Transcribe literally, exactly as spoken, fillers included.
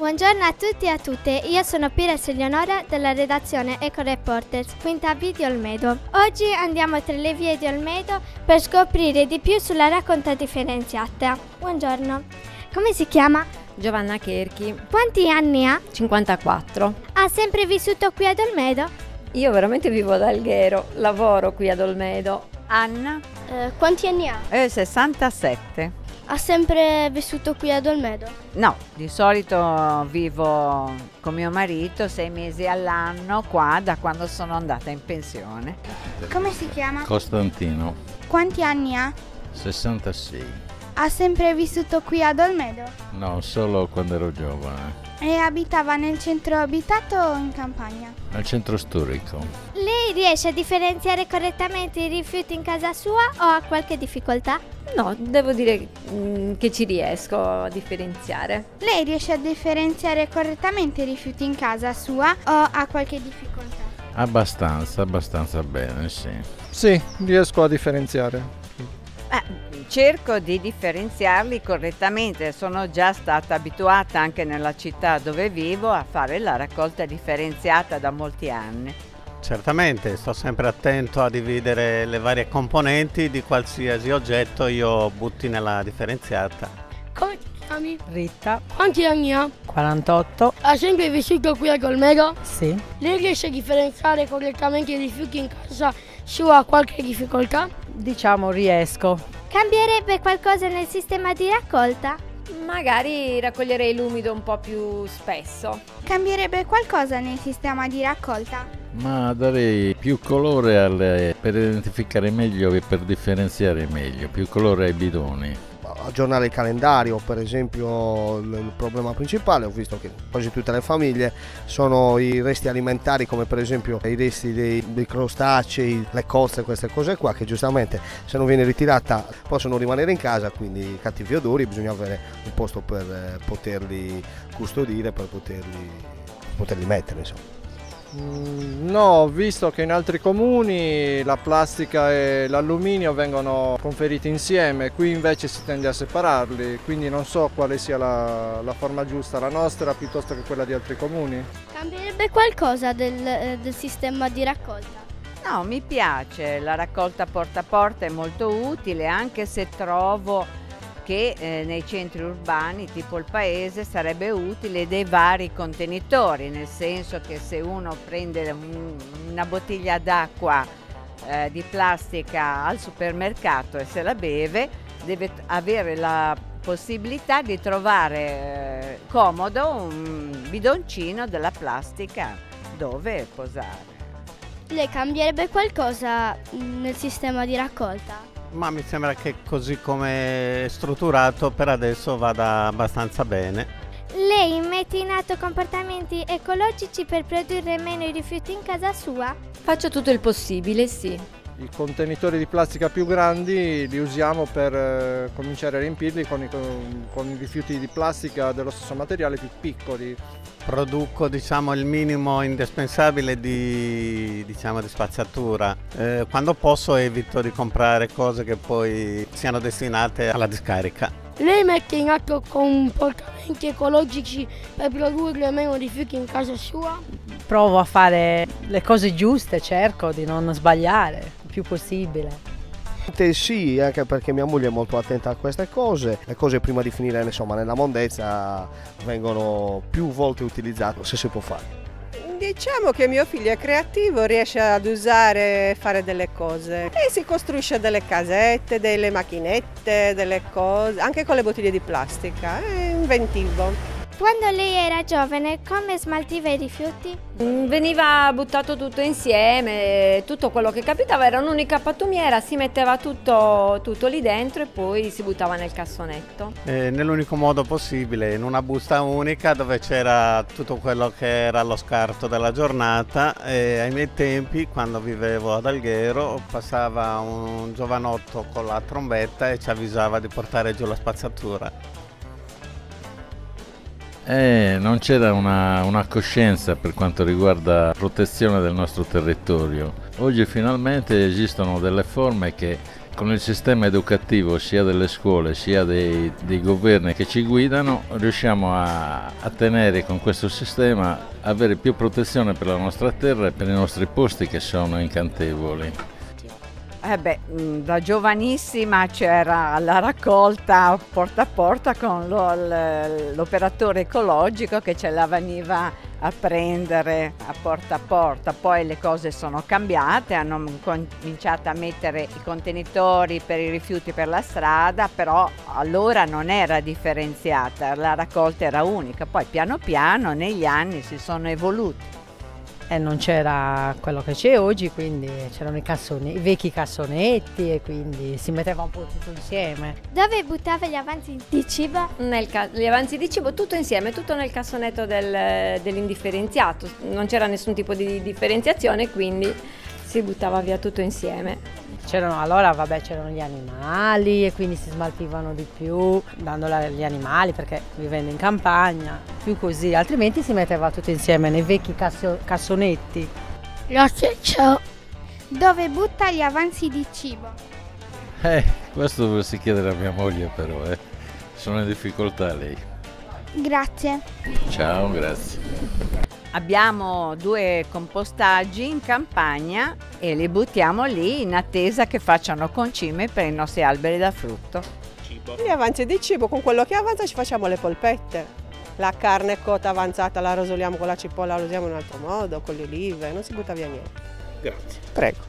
Buongiorno a tutti e a tutte, io sono Pires Eleonora della redazione Eco Reporters, quinta B di Olmedo. Oggi andiamo tra le vie di Olmedo per scoprire di più sulla raccolta differenziata. Buongiorno, come si chiama? Giovanna Cherchi. Quanti anni ha? cinquantaquattro. Ha sempre vissuto qui ad Olmedo? Io veramente vivo ad Alghero, lavoro qui ad Olmedo. Anna? Eh, quanti anni ha? Eh, sessantasette. Ha sempre vissuto qui ad Olmedo? No, di solito vivo con mio marito sei mesi all'anno qua da quando sono andata in pensione. Come si chiama? Costantino. Quanti anni ha? sessantasei. Ha sempre vissuto qui ad Olmedo? No, solo quando ero giovane. E abitava nel centro abitato o in campagna? Al centro storico. Lei riesce a differenziare correttamente i rifiuti in casa sua o ha qualche difficoltà? No, devo dire mm, che ci riesco a differenziare. Lei riesce a differenziare correttamente i rifiuti in casa sua o ha qualche difficoltà? Abbastanza, abbastanza bene, sì. Sì, riesco a differenziare. Eh, cerco di differenziarli correttamente, sono già stata abituata anche nella città dove vivo a fare la raccolta differenziata da molti anni. Certamente, sto sempre attento a dividere le varie componenti di qualsiasi oggetto io butti nella differenziata. Come ti chiami? Rita. Quanti anni ha? quarantotto. Ha sempre vissuto qui a Olmedo? Sì. Lei riesce a differenziare correttamente i rifiuti in casa sua? Ha qualche difficoltà? Diciamo riesco. Cambierebbe qualcosa nel sistema di raccolta? Magari raccoglierei l'umido un po' più spesso. Cambierebbe qualcosa nel sistema di raccolta? Ma darei più colore alle, per identificare meglio e per differenziare meglio, più colore ai bidoni. Aggiornare il calendario, per esempio. Il problema principale, ho visto che quasi tutte le famiglie, sono i resti alimentari, come per esempio i resti dei, dei crostacei, le cozze, queste cose qua, che giustamente se non viene ritirata possono rimanere in casa, quindi cattivi odori, bisogna avere un posto per poterli custodire, per poterli, poterli mettere, insomma. No, ho visto che in altri comuni la plastica e l'alluminio vengono conferiti insieme, qui invece si tende a separarli, quindi non so quale sia la, la forma giusta, la nostra piuttosto che quella di altri comuni. Cambierebbe qualcosa del, eh, del sistema di raccolta? No, mi piace, la raccolta porta a porta è molto utile, anche se trovo che eh, nei centri urbani, tipo il paese, sarebbe utile dei vari contenitori, nel senso che se uno prende un, una bottiglia d'acqua eh, di plastica al supermercato e se la beve, deve avere la possibilità di trovare eh, comodo un bidoncino della plastica dove posare. Lei cambierebbe qualcosa nel sistema di raccolta? Ma mi sembra che così come è strutturato per adesso vada abbastanza bene. Lei mette in atto comportamenti ecologici per produrre meno i rifiuti in casa sua? Faccio tutto il possibile, sì. I contenitori di plastica più grandi li usiamo per eh, cominciare a riempirli con i, con, con i rifiuti di plastica dello stesso materiale più piccoli. Produco, diciamo, il minimo indispensabile di, diciamo, di spazzatura. Eh, quando posso evito di comprare cose che poi siano destinate alla discarica. Lei mette in atto comportamenti ecologici per produrre meno rifiuti in casa sua? Provo a fare le cose giuste, cerco di non sbagliare il più possibile. Sì, anche perché mia moglie è molto attenta a queste cose. Le cose prima di finire, insomma, nella mondezza vengono più volte utilizzate, se si può fare. Diciamo che mio figlio è creativo, riesce ad usare e fare delle cose e si costruisce delle casette, delle macchinette, delle cose, anche con le bottiglie di plastica, è inventivo. Quando lei era giovane, come smaltiva i rifiuti? Veniva buttato tutto insieme, tutto quello che capitava era un'unica pattumiera, si metteva tutto, tutto lì dentro e poi si buttava nel cassonetto. Eh, nell'unico modo possibile, in una busta unica dove c'era tutto quello che era lo scarto della giornata. E ai miei tempi, quando vivevo ad Alghero, passava un giovanotto con la trombetta e ci avvisava di portare giù la spazzatura. Eh, non c'era una, una coscienza per quanto riguarda la protezione del nostro territorio. Oggi finalmente esistono delle forme che con il sistema educativo sia delle scuole sia dei, dei governi che ci guidano riusciamo a, a tenere con questo sistema, avere più protezione per la nostra terra e per i nostri posti che sono incantevoli. Eh beh, da giovanissima c'era la raccolta porta a porta con lo, l'operatore ecologico che ce la veniva a prendere a porta a porta. Poi le cose sono cambiate, hanno cominciato a mettere i contenitori per i rifiuti per la strada, però allora non era differenziata, la raccolta era unica. Poi piano piano negli anni si sono evoluti. E non c'era quello che c'è oggi, quindi c'erano i, cassone, i vecchi cassonetti e quindi si metteva un po' tutto insieme. Dove buttava gli avanzi di cibo? Nel gli avanzi di cibo tutto insieme, tutto nel cassonetto del, dell'indifferenziato. Non c'era nessun tipo di differenziazione, quindi si buttava via tutto insieme. C'erano, allora vabbè, c'erano gli animali e quindi si smaltivano di più dandola agli animali perché vivendo in campagna, più così, altrimenti si metteva tutto insieme nei vecchi casso, cassonetti. Grazie, ciao. Dove butta gli avanzi di cibo? Eh, questo dovresti chiedere a mia moglie però, eh. Sono in difficoltà lei. Grazie. Ciao, grazie. Abbiamo due compostaggi in campagna e li buttiamo lì in attesa che facciano concime per i nostri alberi da frutto. Cibo. Gli avanzi di cibo, con quello che avanza ci facciamo le polpette. La carne cotta avanzata la rosoliamo con la cipolla, la usiamo in un altro modo, con le olive, non si butta via niente. Grazie. Prego.